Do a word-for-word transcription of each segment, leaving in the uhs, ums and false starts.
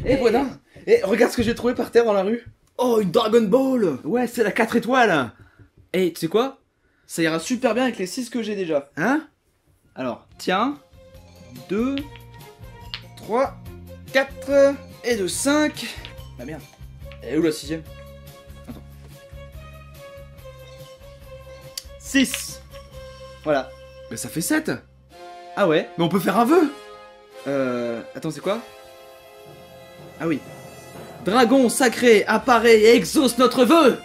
Eh, Boisdin, eh, regarde ce que j'ai trouvé par terre dans la rue. Oh, une Dragon Ball. Ouais, c'est la quatre étoiles. Eh, tu sais quoi? Ça ira super bien avec les six que j'ai déjà. Hein? Alors, tiens. deux, trois, quatre, et de cinq. Ah merde. Elle est où la sixième? Attends. six. Voilà. Bah ça fait sept. Ah ouais. Mais on peut faire un vœu. Euh... Attends, c'est quoi? Ah oui. Dragon sacré, apparaît et exauce notre vœu.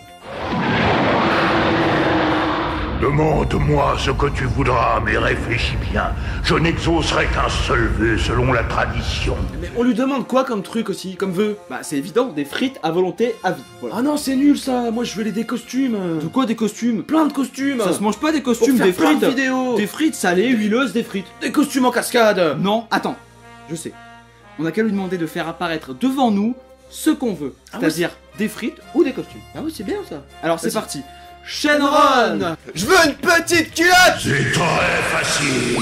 Demande-moi ce que tu voudras, mais réfléchis bien. Je n'exaucerai qu'un seul vœu selon la tradition. Mais on lui demande quoi comme truc aussi, comme vœu? Bah c'est évident, des frites à volonté à vie. Voilà. Ah non, c'est nul ça. Moi je veux les des costumes. De quoi des costumes? Plein de costumes. Ça se mange pas des Pour costumes, faire des plein frites. de vidéos. Des frites salées, huileuses, des frites. Des costumes en cascade. Non, attends, je sais. On a qu'à lui demander de faire apparaître devant nous ce qu'on veut. Ah C'est-à-dire des frites ou des costumes. Ah oui, c'est bien ça. Alors c'est Vas-y. parti. Shenron. Je veux une petite culotte. C'est très facile.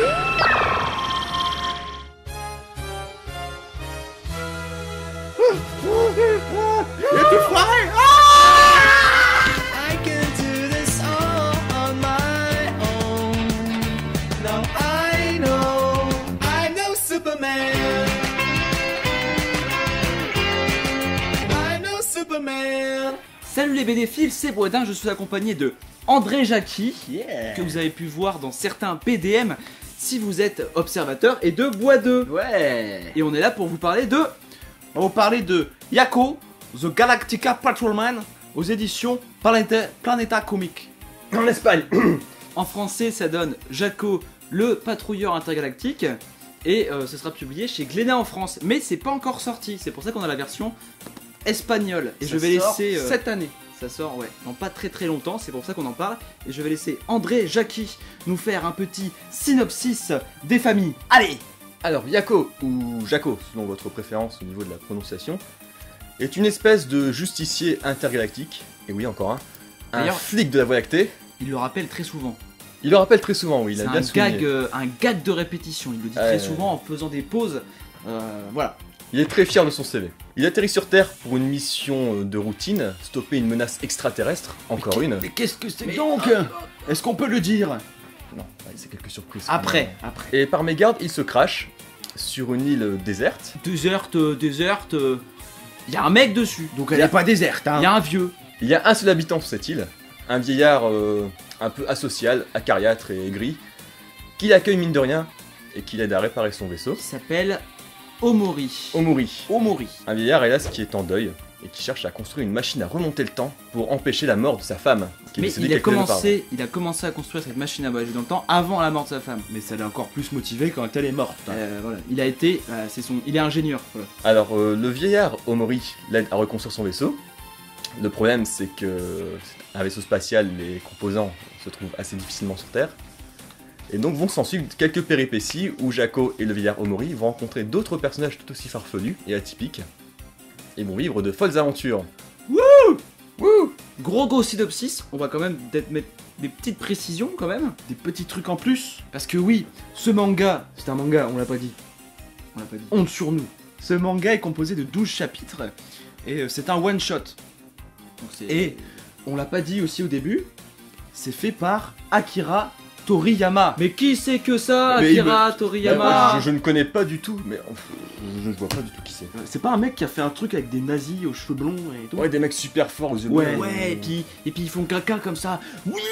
Il a tout foiré. I can do this all on my own. Now I know, I know Superman. I know Superman. Salut les bénéfiles, c'est Boisdin, je suis accompagné de André Jacqui, Yeah. que vous avez pu voir dans certains P D M si vous êtes observateur, et de Bois deux. Ouais. Et on est là pour vous parler de... On va vous parler de Yako, The Galactica Patrolman, aux éditions Planeta, Planeta Comics. En Espagne. En français, ça donne Jaco, le patrouilleur intergalactique, et euh, ce sera publié chez Glénat en France. Mais c'est pas encore sorti, c'est pour ça qu'on a la version espagnole. Et Ça je vais sort laisser... euh, cette année. Ça sort, ouais, dans pas très très longtemps, c'est pour ça qu'on en parle. Et je vais laisser André Jacqui nous faire un petit synopsis des familles. Allez! Alors, Yako, ou Jaco, selon votre préférence au niveau de la prononciation, est une espèce de justicier intergalactique, et oui, encore un, un D'ailleurs- flic de la Voie lactée. Il le rappelle très souvent. Il le rappelle très souvent, oui, il C'est a un bien souligné. gag, euh, un gag de répétition, il le dit Ouais, très ouais. souvent en faisant des pauses. Euh, voilà. Il est très fier de son C V. Il atterrit sur Terre pour une mission de routine, stopper une menace extraterrestre, encore une. Mais qu'est-ce que c'est donc? Est-ce qu'on peut le dire? Non, ouais, c'est quelques surprises. Après, après. Et par mégarde, il se crache sur une île déserte. Déserte, euh, déserte. euh, Il y a un mec dessus. Donc elle est pas déserte, hein. Il y a un vieux. Il y a un seul habitant sur cette île, un vieillard euh, un peu asocial, acariâtre et aigri, qui l'accueille mine de rien et qui l'aide à réparer son vaisseau. Il s'appelle Omori. Omori. Omori. Un vieillard hélas qui est en deuil et qui cherche à construire une machine à remonter le temps pour empêcher la mort de sa femme, qui est Mais décédée il a, quelques années auparavant. commencé, il a commencé à construire cette machine à voyager dans le temps avant la mort de sa femme. Mais ça l'a encore plus motivé quand elle est morte. Euh, voilà. Il a été, euh, c'est son, il est ingénieur. Voilà. Alors euh, le vieillard Omori l'aide à reconstruire son vaisseau. Le problème c'est que c'est un vaisseau spatial, les composants se trouvent assez difficilement sur Terre. Et donc vont s'en suivre quelques péripéties où Jaco et le vieillard Omori vont rencontrer d'autres personnages tout aussi farfelus et atypiques et vont vivre de folles aventures. Wouh! Gros gros synopsis, on va quand même peut-être mettre des petites précisions quand même. Des petits trucs en plus. Parce que oui, ce manga, c'est un manga, on l'a pas dit. On l'a pas dit. Honte sur nous. Ce manga est composé de douze chapitres. Et euh, c'est un one shot. Donc c'est- Et on l'a pas dit aussi au début, c'est fait par Akira Toriyama. Mais qui c'est que ça, Mais il Akira me- Toriyama? Bah, je, je ne connais pas du tout, mais euh, je ne vois pas du tout qui c'est. C'est pas un mec qui a fait un truc avec des nazis aux cheveux blonds et tout. Ouais, des mecs super forts aux yeux Ouais. bleus. Ouais, et puis, et puis ils font caca comme ça.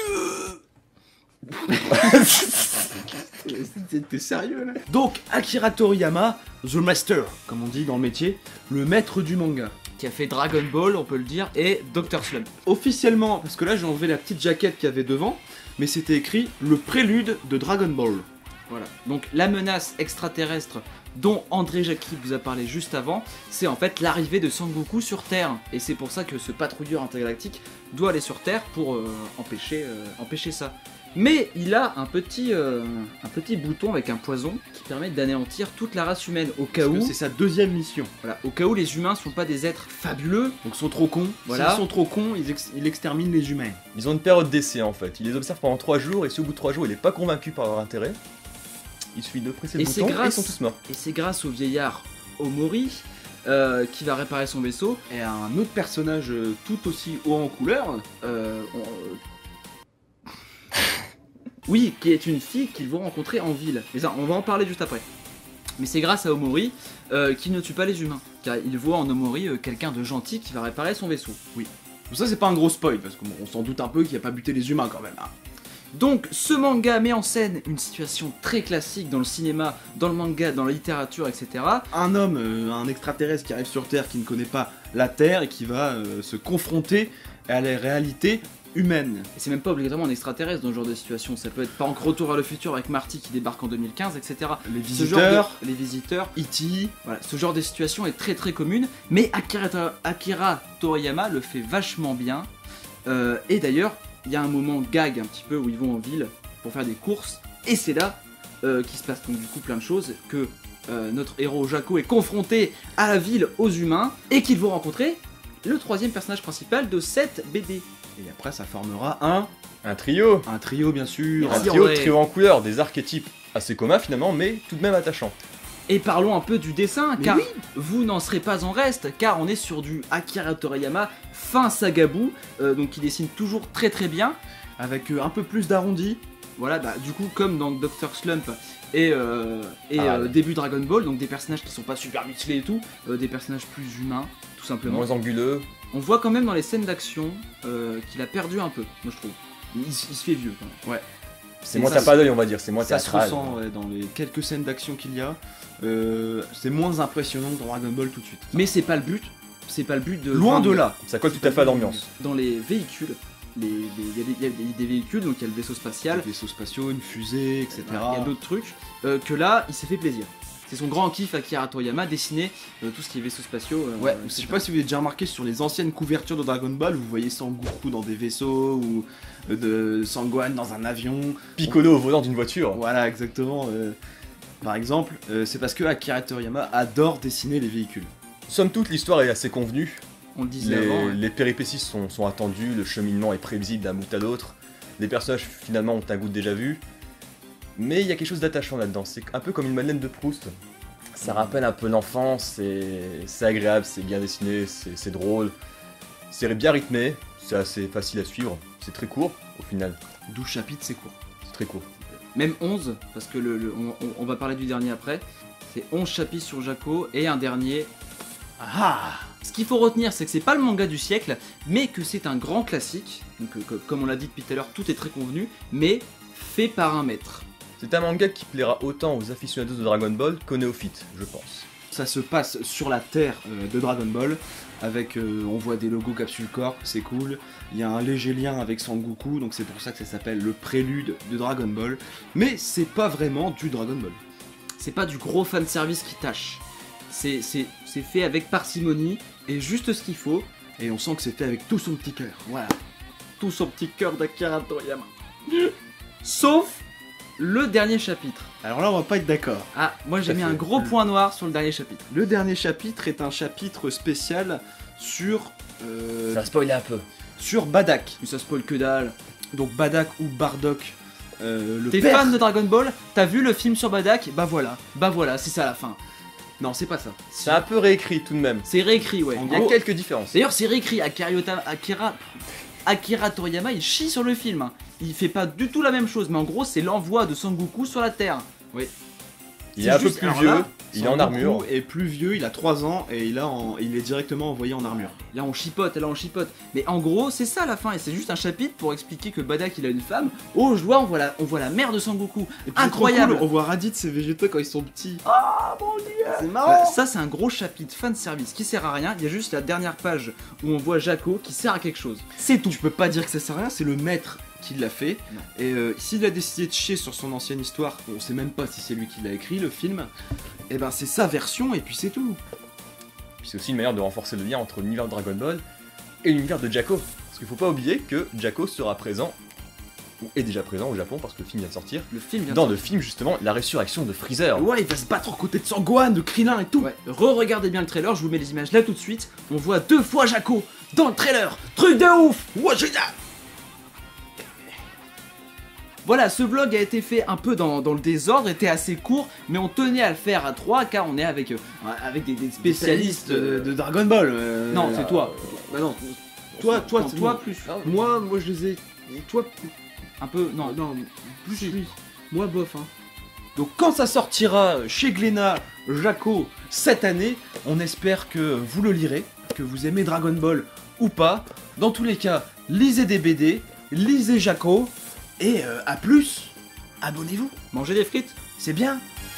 T'es sérieux là? Donc Akira Toriyama, The Master, comme on dit dans le métier, le maître du manga. Qui a fait Dragon Ball, on peut le dire, et docteur Slump. Officiellement, parce que là j'ai enlevé la petite jaquette qu'il y avait devant, mais c'était écrit le prélude de Dragon Ball. Voilà. Donc la menace extraterrestre dont André Jacqui vous a parlé juste avant, c'est en fait l'arrivée de Sangoku sur Terre. Et c'est pour ça que ce patrouilleur intergalactique doit aller sur Terre pour euh, empêcher, euh, empêcher ça. Mais il a un petit, euh, un petit bouton avec un poison qui permet d'anéantir toute la race humaine au cas Parce où, que c'est sa deuxième mission. voilà, au cas où les humains sont pas des êtres fabuleux. Donc ils sont trop cons. Voilà. S'ils sont trop cons, ils, ex- ils exterminent les humains. Ils ont une période d'essai en fait. Ils les observent pendant trois jours et si au bout de trois jours il n'est pas convaincu par leur intérêt, il suffit de presser le Et c'est bouton et ils grâce- sont tous morts. Et c'est grâce au vieillard Omori euh, qui va réparer son vaisseau. Et un autre personnage euh, tout aussi haut en couleur. Euh, on- euh, Oui, qui est une fille qu'ils vont rencontrer en ville. Mais ça, on va en parler juste après. Mais c'est grâce à Omori euh, qu'il ne tue pas les humains. Car il voit en Omori euh, quelqu'un de gentil qui va réparer son vaisseau. Ça, c'est pas un gros spoil, parce qu'on on s'en doute un peu qu'il a pas buté les humains quand même. hein. Donc ce manga met en scène une situation très classique dans le cinéma, dans le manga, dans la littérature, et cetera. Un homme, euh, un extraterrestre qui arrive sur Terre, qui ne connaît pas la Terre et qui va euh, se confronter à la réalité humaine. Et c'est même pas obligatoirement un extraterrestre dans ce genre de situation. Ça peut être par exemple Retour vers le futur avec Marty qui débarque en deux mille quinze, et cetera. Les Ce genre de- visiteurs, les visiteurs, E T, voilà, ce genre de situation est très très commune. Mais Akira, Akira Toriyama le fait vachement bien. Euh, et d'ailleurs, il y a un moment gag un petit peu où ils vont en ville pour faire des courses. Et c'est là euh, qu'il se passe donc du coup plein de choses. Que euh, notre héros Jaco est confronté à la ville, aux humains. Et qu'ils vont rencontrer le troisième personnage principal de cette B D. et après ça formera un, Un trio. un trio bien sûr. Un Merci, trio, André. trio en couleur, des archétypes assez communs finalement, mais tout de même attachants. Et parlons un peu du dessin, Mais car oui. vous n'en serez pas en reste, car on est sur du Akira Toriyama fin Sagabu, euh, donc qui dessine toujours très très bien. Avec euh, un peu plus d'arrondi. Voilà, bah, du coup, comme dans docteur Slump et, euh, et Ah, euh, ouais. début Dragon Ball, donc des personnages qui sont pas super musclés et tout, euh, des personnages plus humains, tout simplement. Moins anguleux. On voit quand même dans les scènes d'action euh, qu'il a perdu un peu, moi je trouve. Il, il se fait vieux quand même. C'est Et moins ça tape se- à l'œil, on va dire, c'est moins Ça se théâtral. ressent ouais, dans les quelques scènes d'action qu'il y a. Euh, c'est moins impressionnant que dans Dragon Ball tout de suite. Mais c'est pas le but, c'est pas le but de... Loin de enfin, là. Ça colle tout à fait à l'ambiance. Dans les véhicules, les- les- il y, a des- il y a des- des véhicules, donc il y a le vaisseau spatial, Des vaisseaux spatiaux, une fusée, et cetera. il y a d'autres trucs, euh, que là, il s'est fait plaisir. C'est son grand kiff Akira Toriyama, dessiner euh, tout ce qui est vaisseaux spatiaux. euh, Ouais, et je sais cetera. pas si vous avez déjà remarqué sur les anciennes couvertures de Dragon Ball, vous voyez Sangoku dans des vaisseaux ou euh, de Sangohan dans un avion. Piccolo au volant d'une voiture. Voilà, exactement. euh, par exemple, euh, c'est parce que Akira Toriyama adore dessiner les véhicules. Somme toute, l'histoire est assez convenue. On le disait Les, avant. ouais. les péripéties sont, sont attendues, le cheminement est prévisible d'un bout à l'autre. Les personnages finalement ont un goût déjà vu. Mais il y a quelque chose d'attachant là-dedans, c'est un peu comme une Madeleine de Proust. Ça rappelle un peu l'enfance, c'est c'est agréable, c'est bien dessiné, c'est c'est drôle. C'est bien rythmé, c'est assez facile à suivre, c'est très court au final, douze chapitres, c'est court. c'est très court. Même onze, parce que le, le- on, on- on va parler du dernier après. C'est onze chapitres sur Jaco et un dernier. Ah Ce qu'il faut retenir, c'est que c'est pas le manga du siècle, mais que c'est un grand classique. Donc, euh, co- comme on l'a dit depuis tout à l'heure, tout est très convenu, mais fait par un maître. C'est un manga qui plaira autant aux aficionados de Dragon Ball qu'aux néophytes, je pense. Ça se passe sur la terre euh, de Dragon Ball, avec euh, on voit des logos Capsule Corp, c'est cool. Il y a un léger lien avec Sangoku, donc c'est pour ça que ça s'appelle le prélude de Dragon Ball. Mais c'est pas vraiment du Dragon Ball. C'est pas du gros fanservice qui tâche. C'est c'est- c'est fait avec parcimonie et juste ce qu'il faut. Et on sent que c'est fait avec tout son petit cœur. Voilà. Tout son petit cœur d'Akira Toriyama. Sauf le dernier chapitre. Alors là, on va pas être d'accord. Ah, moi j'ai à mis fait. un gros point noir sur le dernier chapitre. Le dernier chapitre est un chapitre spécial sur euh, Ça spoil un peu. sur Badak. Mais ça spoil que dalle. Donc Badak ou Bardock, euh, le T'es père. fan de Dragon Ball? T'as vu le film sur Badak? Bah voilà. Bah voilà, c'est ça la fin. Non, c'est pas ça. C'est un peu réécrit tout de même. C'est réécrit, ouais. En Il y a gros- quelques différences. D'ailleurs, c'est réécrit. Akira, Yota- Akira... Akira Toriyama, il chie sur le film. hein. Il fait pas du tout la même chose, mais en gros, c'est l'envoi de Sangoku sur la Terre. Il est un peu juste- plus alors vieux, là, il est en Sangoku armure. est plus vieux, il a trois ans et il, a en- il est directement envoyé en armure. Là, on chipote, là, on chipote. Mais en gros, c'est ça la fin. Et c'est juste un chapitre pour expliquer que Badak, il a une femme. Oh, je vois, on voit la, on voit la mère de Sangoku. Et puis c'est trop Incroyable. cool, on voit Raditz et Vegeta quand ils sont petits. C'est marrant. Ça, c'est un gros chapitre fan service qui sert à rien. Il y a juste la dernière page où on voit Jaco qui sert à quelque chose. C'est tout. Tu peux pas dire que ça sert à rien, c'est le maître qui l'a fait. Non. Et euh, s'il a décidé de chier sur son ancienne histoire, on sait même pas si c'est lui qui l'a écrit, le film, et ben c'est sa version et puis c'est tout. Puis c'est aussi une manière de renforcer le lien entre l'univers de Dragon Ball et l'univers de Jaco. Parce qu'il faut pas oublier que Jaco sera présent, ou est déjà présent au Japon parce que le film vient de sortir, Le film vient de dans le film justement La Résurrection de Freezer. Ouais, il va se battre aux côtés de Sangohan, de Krillin et tout. Ouais, re-regardez bien le trailer, je vous mets les images là tout de suite. On voit deux fois Jaco dans le trailer. Truc de ouf. Ouais, génial. Voilà, ce vlog a été fait un peu dans, dans le désordre, était assez court, mais on tenait à le faire à trois car on est avec, euh, avec des, des spécialistes. de, de Dragon Ball. euh, Non, c'est euh, toi. Bah non, toi, toi, Non, c'est toi moi. plus. Moi, moi, je les ai. Toi, Un peu, non. non, plus Si. lui. Moi, bof. Hein. Donc, quand ça sortira chez Glénat, Jaco cette année, on espère que vous le lirez, que vous aimez Dragon Ball ou pas. Dans tous les cas, lisez des B D, lisez Jaco, et euh, à plus. Abonnez-vous, Manger des frites. c'est bien.